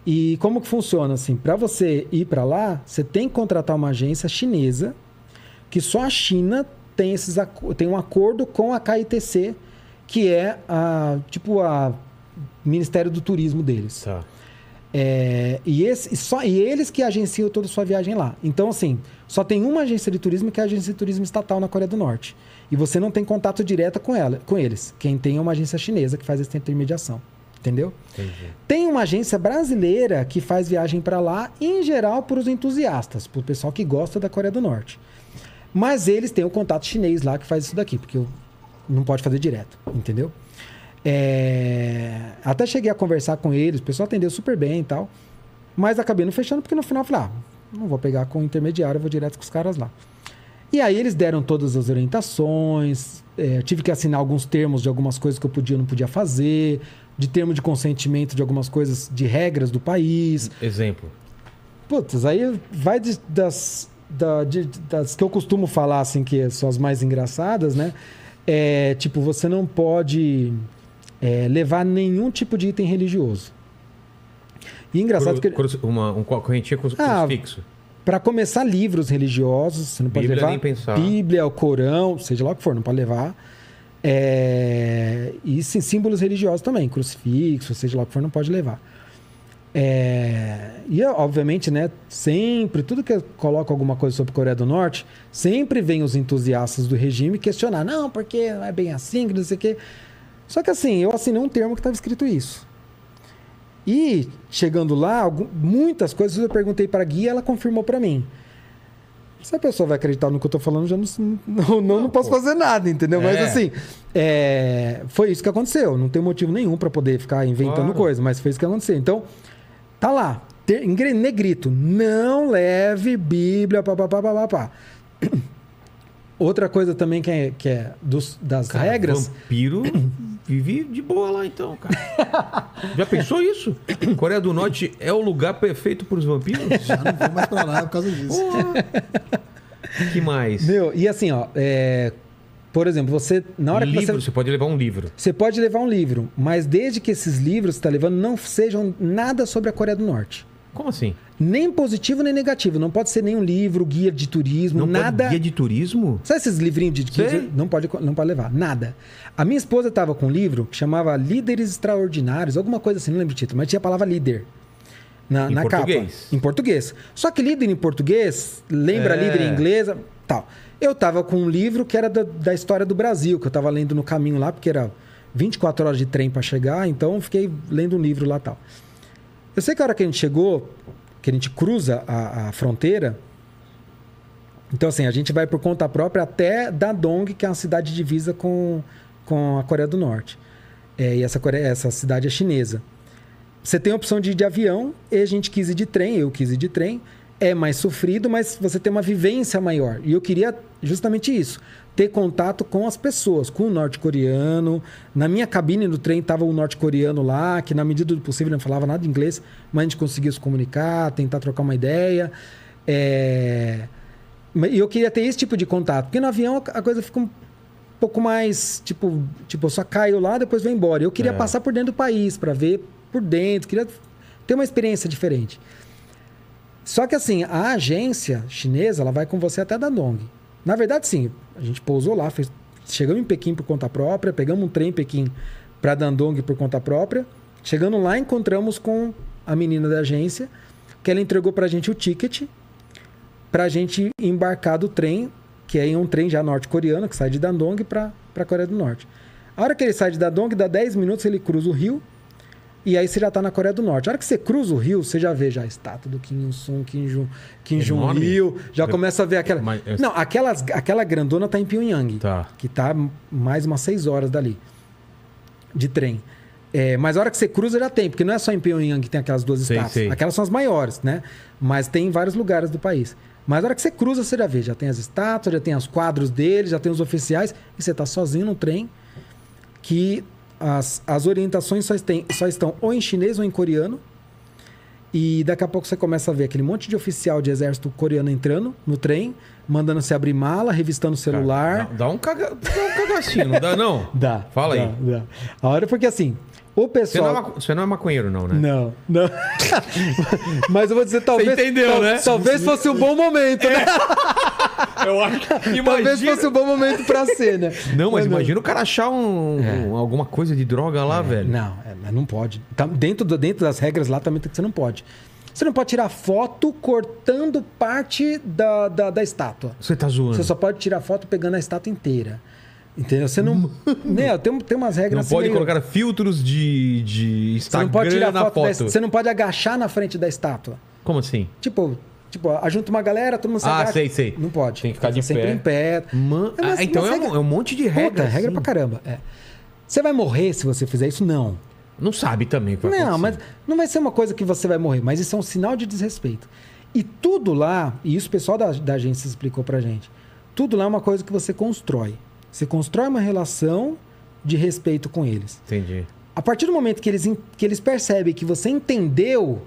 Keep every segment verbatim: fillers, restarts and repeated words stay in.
E como que funciona assim? Para você ir para lá, você tem que contratar uma agência chinesa, que só a China tem, esses, tem um acordo com a K I T C, que é a, tipo a Ministério do Turismo deles. Tá. É, e, esse, só, e eles que agenciam toda a sua viagem lá. Então, assim, só tem uma agência de turismo, que é a agência de turismo estatal na Coreia do Norte. E você não tem contato direto com ela, com eles. Quem tem é uma agência chinesa que faz essa intermediação. Entendeu? Entendi. Tem uma agência brasileira que faz viagem para lá, em geral, para os entusiastas, para o pessoal que gosta da Coreia do Norte. Mas eles têm o contato chinês lá que faz isso daqui, porque não pode fazer direto, entendeu? É... Até cheguei a conversar com eles, o pessoal atendeu super bem e tal, mas acabei não fechando, porque no final eu falei, ah, não vou pegar com o intermediário, eu vou direto com os caras lá. E aí eles deram todas as orientações, é, tive que assinar alguns termos de algumas coisas que eu podia ou não podia fazer, de termo de consentimento de algumas coisas, de regras do país. Exemplo. Putz, aí vai de, das, da, de, das que eu costumo falar, assim, que são as mais engraçadas, né? É, tipo, você não pode é, levar nenhum tipo de item religioso. E engraçado Cru, que... Cru, uma, uma correntinha com ah, crucifixo. Para começar, livros religiosos, você não pode Bíblia, levar. nem pensar. Bíblia, o Corão, seja lá o que for, não pode levar. É... E sim, símbolos religiosos também, crucifixo, seja lá o que for, não pode levar. É... E, obviamente, né, sempre, tudo que eu coloco alguma coisa sobre a Coreia do Norte, sempre vem os entusiastas do regime questionar, não, porque não é bem assim, que não sei o quê. Só que assim, eu assinei um termo que estava escrito isso. E, chegando lá, algum, muitas coisas eu perguntei para a guia, ela confirmou para mim. Se a pessoa vai acreditar no que eu tô falando, já não, não, não, não posso fazer nada, entendeu? É. Mas assim, é, foi isso que aconteceu. Não tem motivo nenhum para poder ficar inventando claro. coisa, mas foi isso que aconteceu. Então, tá lá, ter, em negrito, não leve Bíblia, papapá, papapá. Outra coisa também que é, que é dos, das cara, regras... Vampiro vive de boa lá então, cara. Já pensou isso? Coreia do Norte é o lugar perfeito para os vampiros? Já não vou mais pra lá por causa disso. Que mais? Meu, e assim, ó... É... Por exemplo, você... Na hora livro, que você... você pode levar um livro. Você pode levar um livro, mas desde que esses livros que você está levando não sejam nada sobre a Coreia do Norte. Como assim? Nem positivo, nem negativo. Não pode ser nenhum livro, guia de turismo, não nada... Pode guia de turismo? Sabe esses livrinhos de guia? Não pode, não pode levar, nada. A minha esposa estava com um livro que chamava Líderes Extraordinários, alguma coisa assim, não lembro o título, mas tinha a palavra líder na, em na português. capa. Em português. Só que líder em português, lembra é. líder em inglês, tal. Eu estava com um livro que era da, da história do Brasil, que eu estava lendo no caminho lá, porque era vinte e quatro horas de trem para chegar, então eu fiquei lendo um livro lá e tal. Eu sei que a hora que a gente chegou, que a gente cruza a, a fronteira, então assim, a gente vai por conta própria até Dadong, que é uma cidade divisa com, com a Coreia do Norte. É, e essa, Coreia, essa cidade é chinesa. Você tem a opção de ir de avião, e a gente quis ir de trem, eu quis ir de trem. É mais sofrido, mas você tem uma vivência maior. E eu queria justamente isso, ter contato com as pessoas, com o norte-coreano. Na minha cabine do trem estava o norte-coreano lá, que na medida do possível não falava nada de inglês, mas a gente conseguia se comunicar, tentar trocar uma ideia. É... E eu queria ter esse tipo de contato, porque no avião a coisa fica um pouco mais, tipo, tipo eu só caio lá, depois vou embora. Eu queria é. passar por dentro do país, para ver por dentro, queria ter uma experiência diferente. Só que assim, a agência chinesa, ela vai com você até Dadong. Na verdade, sim, a gente pousou lá, fez, chegamos em Pequim por conta própria, pegamos um trem em Pequim para Dadong por conta própria. Chegando lá, encontramos com a menina da agência, que ela entregou pra gente o ticket pra gente embarcar do trem, que é um trem já norte-coreano, que sai de Dadong para a Coreia do Norte. A hora que ele sai de Dadong, dá dez minutos, ele cruza o rio, e aí você já está na Coreia do Norte. A hora que você cruza o rio, você já vê já a estátua do Kim Il-sung, Kim Jong, Kim Jong-il, já começa a ver aquela... Mas, eu... Não, aquelas, aquela grandona está em Pyongyang, tá. que está mais umas seis horas dali, de trem. É, mas a hora que você cruza já tem, porque não é só em Pyongyang que tem aquelas duas sei, estátuas. sei. Aquelas são as maiores, né? Mas tem em vários lugares do país. Mas a hora que você cruza, você já vê, já tem as estátuas, já tem os quadros deles, já tem os oficiais, e você está sozinho no trem, que... As, as orientações só, tem, só estão ou em chinês ou em coreano. E daqui a pouco você começa a ver aquele monte de oficial de exército coreano entrando no trem, mandando você abrir mala, revistando o celular. Cara, dá, dá um caga, dá um cagacinho, não dá não? Dá. Fala dá, aí. Dá. A hora porque assim, O Você pessoal... não, é, ma- você não é maconheiro, não, né? Não, não. Mas eu vou dizer, talvez... Você entendeu, tal- né? Talvez fosse um bom momento, né? Eu acho que Talvez fosse um bom momento pra ser, né? Não, mas Mas não. imagina o cara achar um, É. um- alguma coisa de droga lá, velho. Não, é, mas não pode. Tá, dentro, do- dentro das regras lá também tem que você não pode. Você não pode tirar foto cortando parte da, da, da estátua. Você tá zoando. Você só pode tirar foto pegando a estátua inteira. Entendeu? Você não... né, tem, tem umas regras Não assim pode meio- colocar filtros de, de Você Instagram não pode tirar na foto, foto. da- Você não pode agachar na frente da estátua. Como assim? Tipo, tipo, ajunta uma galera, todo mundo se Ah, agacha. sei, sei. Não pode. Tem que ficar Tá de sempre pé. em pé. Man... É, mas- ah, então mas é, regra- um, é um monte de Puta, regra. regra assim. pra caramba. É. Você vai morrer se você fizer isso? Não. Não sabe também o que vai Não, acontecer. mas não vai ser uma coisa que você vai morrer, mas isso é um sinal de desrespeito. E tudo lá, e isso o pessoal da, da agência explicou pra gente, tudo lá é uma coisa que você constrói. Você constrói uma relação de respeito com eles. Entendi. A partir do momento que eles, en- que eles percebem que você entendeu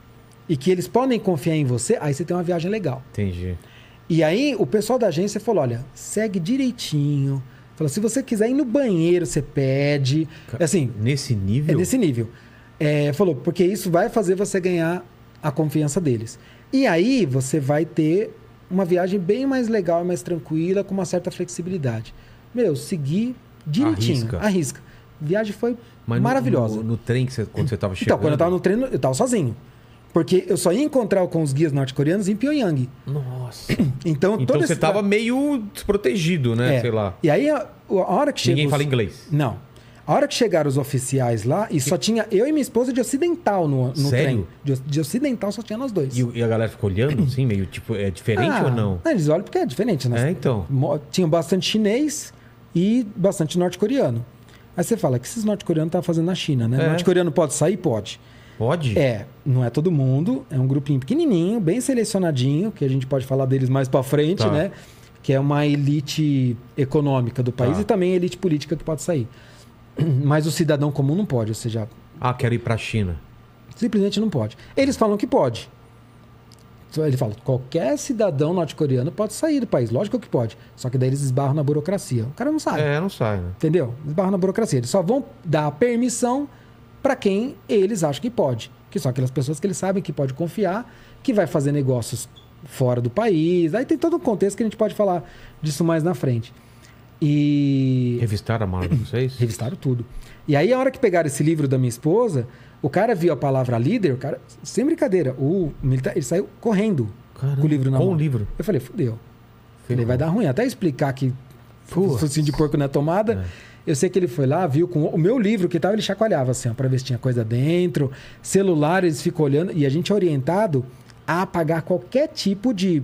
e que eles podem confiar em você, aí você tem uma viagem legal. Entendi. E aí o pessoal da agência falou, olha, segue direitinho. Falou, se você quiser ir no banheiro, você pede. Assim, Nesse nível? é nesse nível. É, falou, porque isso vai fazer você ganhar a confiança deles. E aí você vai ter uma viagem bem mais legal, mais tranquila, com uma certa flexibilidade. Meu, segui direitinho. Arrisca. Arrisca. A viagem foi Mas no- maravilhosa. No, no trem que você, quando você tava chegando... Então, quando eu tava no treino, eu tava sozinho. Porque eu só ia encontrar com os guias norte-coreanos em Pyongyang. Nossa. Então, Então todo você esse tava tra- meio desprotegido, né? É. Sei lá. E aí, a, a hora que chegou... Ninguém os- fala inglês. Não. A hora que chegaram os oficiais lá, e só tinha eu e minha esposa de ocidental no, no Sério? trem. De, de ocidental só tinha nós dois. E, o- e a galera ficou olhando, assim, meio tipo, é diferente Ah, ou não? Eles olham porque é diferente, né? É, então. Mo- Tinha bastante chinês e bastante norte-coreano. Aí você fala, o que esses norte-coreanos estavam fazendo na China, né? É. Norte-coreano pode sair? Pode. Pode? É, não é todo mundo, é um grupinho pequenininho, bem selecionadinho, que a gente pode falar deles mais pra frente, Tá. né? Que é uma elite econômica do país Tá. e também elite política que pode sair. Mas o cidadão comum não pode, ou seja, Ah, quero ir pra China. simplesmente não pode. Eles falam que pode. Ele fala, qualquer cidadão norte-coreano pode sair do país, lógico que pode. Só que daí eles esbarram na burocracia. O cara não sabe. É, não sai, né? Entendeu? Esbarram na burocracia. Eles só vão dar a permissão para quem eles acham que pode. Que são aquelas pessoas que eles sabem que pode confiar, que vai fazer negócios fora do país. Aí tem todo um contexto que a gente pode falar disso mais na frente. E Revistaram a mala de vocês? revistaram tudo. E aí, a hora que pegaram esse livro da minha esposa, o cara viu a palavra líder, o cara, sem brincadeira, o militar, ele saiu correndo Caramba, com o livro na com mão. o livro? Eu falei, fudeu. Falei, Ferrou. vai dar ruim. Até explicar que Putz. focinho de porco na tomada. É. Eu sei que ele foi lá, viu com o meu livro que tava, ele chacoalhava assim, ó, pra ver se tinha coisa dentro. Celular, eles ficam olhando. E a gente é orientado a apagar qualquer tipo de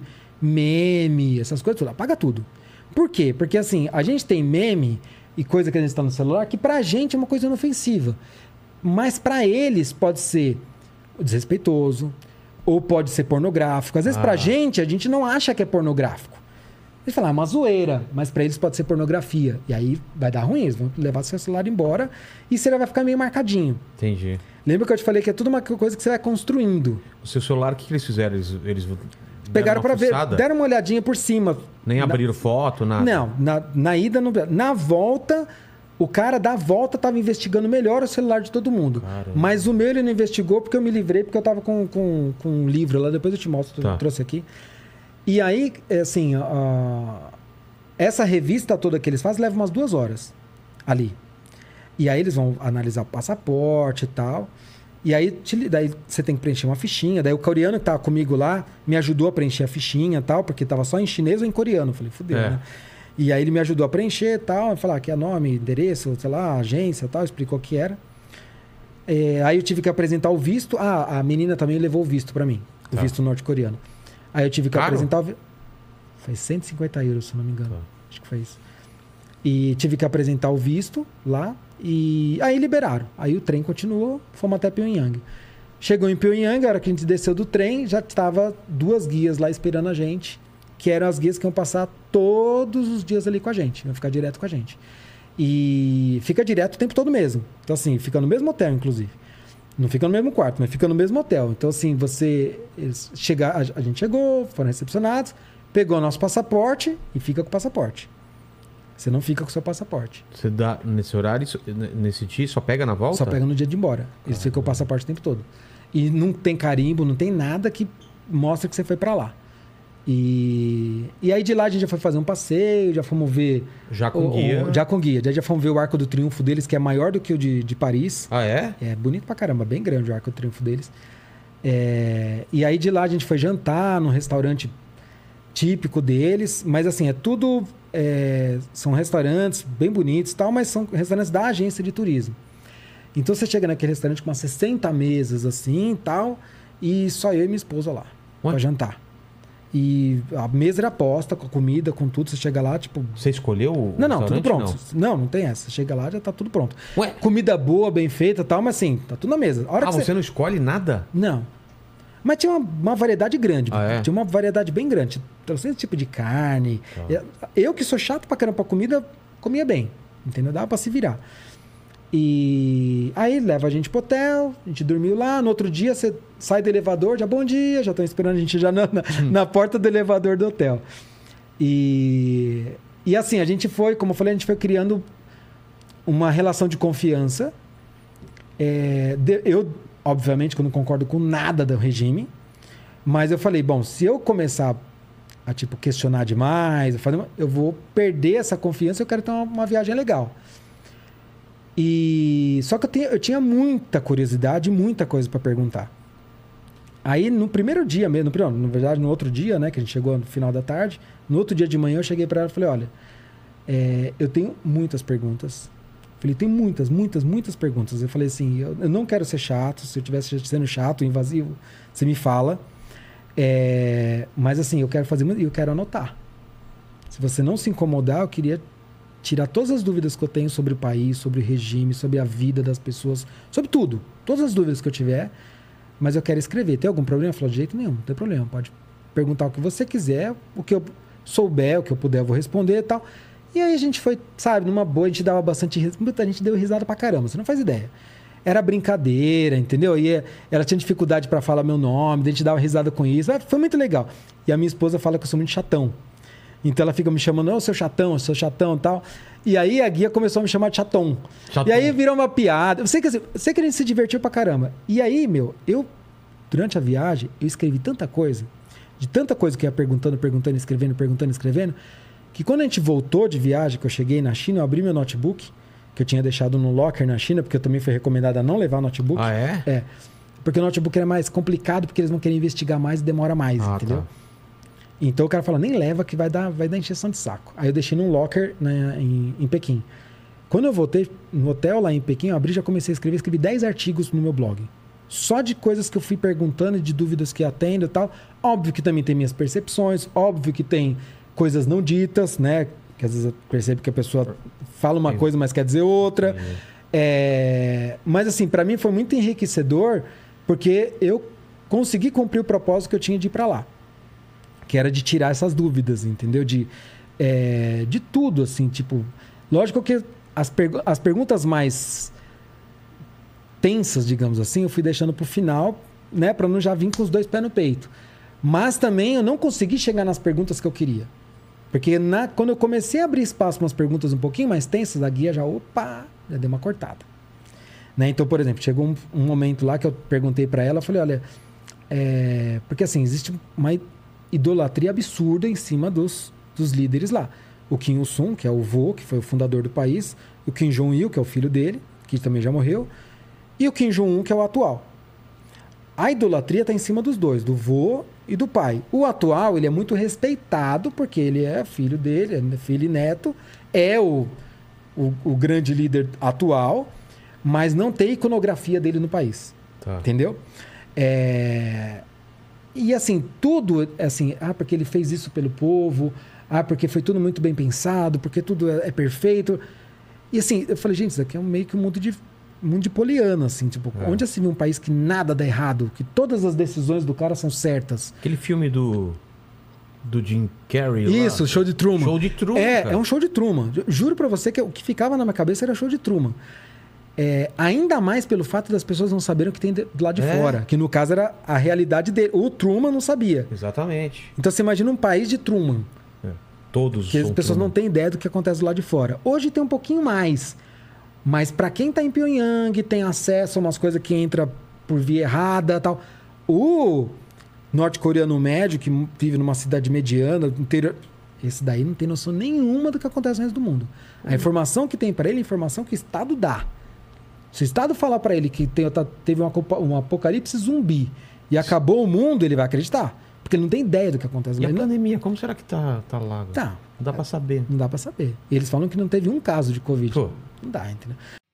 meme, essas coisas, tudo. Apaga tudo. Por quê? Porque assim, a gente tem meme e coisa que a gente está no celular que pra gente é uma coisa inofensiva. Mas pra eles pode ser desrespeitoso ou pode ser pornográfico. Às vezes Ah. pra gente, a gente não acha que é pornográfico. Eles falam, é uma zoeira, mas pra eles pode ser pornografia. E aí vai dar ruim, eles vão levar seu celular embora e você vai ficar meio marcadinho. Entendi. Lembra que eu te falei que é tudo uma coisa que você vai construindo. O seu celular, o que, que eles fizeram? Eles, eles deram Pegaram uma pra ver, fuçada? deram uma olhadinha por cima. Nem Na- abriram foto, nada? Não, na, na ida não. Na volta, o cara da volta tava investigando melhor o celular de todo mundo. Caramba. Mas o meu ele não investigou porque eu me livrei, porque eu tava com, com, com um livro lá, depois eu te mostro, Tá. eu trouxe aqui. E aí, é assim, a- essa revista toda que eles fazem leva umas duas horas ali. E aí eles vão analisar o passaporte e tal. E aí, te- daí você tem que preencher uma fichinha. Daí o coreano que tava comigo lá me ajudou a preencher a fichinha e tal, porque tava só em chinês ou em coreano. Eu falei, fudeu, É. né? E aí ele me ajudou a preencher e tal. Falar que é nome, endereço, sei lá, agência e tal. Explicou o que era. É, aí eu tive que apresentar o visto. Ah, a menina também levou o visto pra mim. O Tá. visto norte-coreano. Aí eu tive que Caro? apresentar o visto. Foi cento e cinquenta euros, se eu não me engano. Tá. Acho que foi isso. E tive que apresentar o visto lá. E aí liberaram. Aí o trem continuou, fomos até Pyongyang. Chegou em Pyongyang, a hora que a gente desceu do trem, já estava duas guias lá esperando a gente, que eram as guias que iam passar todos os dias ali com a gente, iam ficar direto com a gente. E fica direto o tempo todo mesmo. Então, assim, fica no mesmo hotel, inclusive. Não fica no mesmo quarto, mas fica no mesmo hotel. Então, assim, você. Eles chega, a, a gente chegou, foram recepcionados, pegou nosso passaporte e fica com o passaporte. Você não fica com o seu passaporte. Você dá nesse horário, isso- n- nesse dia, só pega na volta? Só pega no dia de ir embora. Eles ficam com o passaporte o tempo todo. E não tem carimbo, não tem nada que mostra que você foi pra lá. E, e aí de lá a gente já foi fazer um passeio, já fomos ver... Já com o- guia. o- já com guia. Já, já fomos ver o Arco do Triunfo deles, que é maior do que o de, de Paris. Ah, é? É bonito pra caramba, bem grande o Arco do Triunfo deles. É, e aí de lá a gente foi jantar num restaurante típico deles, mas assim, é tudo... é, são restaurantes bem bonitos e tal, mas são restaurantes da agência de turismo. Então você chega naquele restaurante com umas sessenta mesas assim e tal, e só eu e minha esposa lá, Ué? pra jantar. E a mesa era posta, com a comida, com tudo, você chega lá, tipo... Você escolheu o Não, não, tudo restaurante? pronto. Não. não, tem essa. Você chega lá, já tá tudo pronto. Ué? Comida boa, bem feita e tal, mas assim, tá tudo na mesa. A hora Ah, que você não escolhe nada? Não. Mas tinha uma, uma variedade grande. Ah, é? Tinha uma variedade bem grande. Trouxe esse tipo de carne. Tá. Eu, que sou chato pra caramba pra comida, comia bem. Entendeu? Dava pra se virar. E aí leva a gente pro hotel, a gente dormiu lá. No outro dia você sai do elevador, já bom dia, já estão esperando a gente já na, na, na porta do elevador do hotel. E, e assim, a gente foi, como eu falei, a gente foi criando uma relação de confiança. É, de- eu, obviamente, que eu não concordo com nada do regime, mas eu falei, bom, se eu começar a tipo questionar demais, eu, falei, eu vou perder essa confiança, eu quero ter uma, uma viagem legal. E só que eu, tinha- eu tinha muita curiosidade, muita coisa para perguntar. Aí no primeiro dia mesmo, no, primeiro- na verdade no outro dia, né, que a gente chegou no final da tarde, no outro dia de manhã eu cheguei para ela e falei, olha, é, eu tenho muitas perguntas. Falei, tem muitas, muitas, muitas perguntas. Eu falei assim, eu, eu não quero ser chato, se eu estivesse sendo chato, invasivo, você me fala. É, mas assim, eu quero fazer e eu quero anotar. Se você não se incomodar, eu queria tirar todas as dúvidas que eu tenho sobre o país, sobre o regime, sobre a vida das pessoas, sobre tudo. Todas as dúvidas que eu tiver, mas eu quero escrever. Tem algum problema? Eu falei, de jeito nenhum, não tem problema. Pode perguntar o que você quiser, o que eu souber, o que eu puder, eu vou responder e tal. E aí a gente foi, sabe, numa boa, a gente dava bastante risada. Muita gente deu risada pra caramba, você não faz ideia. Era brincadeira, entendeu? E ela tinha dificuldade pra falar meu nome, a gente dava risada com isso. Ah, foi muito legal. E a minha esposa fala que eu sou muito chatão. Então ela fica me chamando, ô, seu chatão, seu chatão e tal. E aí a guia começou a me chamar de chatão. Chatão. E aí virou uma piada. Eu sei que, assim, eu sei que a gente se divertiu pra caramba. E aí, meu, eu, durante a viagem, eu escrevi tanta coisa, de tanta coisa que eu ia perguntando, perguntando, escrevendo, perguntando, escrevendo, que quando a gente voltou de viagem, que eu cheguei na China, eu abri meu notebook, que eu tinha deixado no locker na China, porque eu também fui recomendado a não levar notebook. Ah, é? É. Porque o notebook era mais complicado, porque eles não querem investigar mais e demora mais, Ah, entendeu? tá. Então o cara fala, nem leva que vai dar, vai dar encheção de saco. Aí eu deixei num locker, né, em, em Pequim. Quando eu voltei no hotel lá em Pequim, eu abri e já comecei a escrever, escrevi dez artigos no meu blog. Só de coisas que eu fui perguntando e de dúvidas que atendo e tal. Óbvio que também tem minhas percepções, óbvio que tem coisas não ditas, né? Que às vezes eu percebo que a pessoa fala uma Sim. coisa, mas quer dizer outra. Sim. É, mas assim, para mim foi muito enriquecedor, porque eu consegui cumprir o propósito que eu tinha de ir para lá. Que era de tirar essas dúvidas, entendeu? De, é, de tudo, assim, tipo... Lógico que as, pergu- as perguntas mais tensas, digamos assim, eu fui deixando pro final, né? Pra não já vir com os dois pés no peito. Mas também eu não consegui chegar nas perguntas que eu queria. Porque na, quando eu comecei a abrir espaço para umas perguntas um pouquinho mais tensas, a guia já, opa, já deu uma cortada. Né? Então, por exemplo, chegou um, um momento lá que eu perguntei para ela, eu falei, olha... É, porque assim, existe uma idolatria absurda em cima dos, dos líderes lá. O Kim Il-sung, que é o vô, que foi o fundador do país, o Kim Jong-il, que é o filho dele, que também já morreu, e o Kim Jong-un, que é o atual. A idolatria está em cima dos dois, do vô e do pai. O atual, ele é muito respeitado, porque ele é filho dele, é filho e neto, é o, o, o grande líder atual, mas não tem iconografia dele no país. Tá. Entendeu? É... E assim, tudo, assim, ah, porque ele fez isso pelo povo, ah, porque foi tudo muito bem pensado, porque tudo é, é perfeito. E assim, eu falei, gente, isso aqui é um, meio que um mundo de, mundo de poliana, assim, tipo, É. onde se vê um país que nada dá errado, que todas as decisões do cara são certas. Aquele filme do... Do Jim Carrey lá. Isso, show de Truman. Show de Truman, É, cara. é um show de Truman. Ju- Juro pra você que o que ficava na minha cabeça era show de Truman. É, ainda mais pelo fato das pessoas não saberem o que tem de- do lado de É. fora. Que no caso era a realidade dele. O Truman não sabia. Exatamente. Então você imagina um país de Truman. É. Todos Porque as são pessoas não Truman. têm ideia do que acontece do lado de fora. Hoje tem um pouquinho mais. Mas para quem tá em Pyongyang, tem acesso a umas coisas que entra por via errada e tal. O norte-coreano médio, que vive numa cidade mediana, no interior, esse daí não tem noção nenhuma do que acontece no resto do mundo. A informação que tem para ele é a informação que o Estado dá. Se o Estado falar para ele que tem, teve um, um apocalipse zumbi e acabou o mundo, ele vai acreditar. Porque ele não tem ideia do que acontece. E a Ele não- pandemia, como será que tá, tá lá? Tá. Não dá pra saber. Não dá para saber. E eles falam que não teve um caso de Covid. Pô. Não dá, entendeu?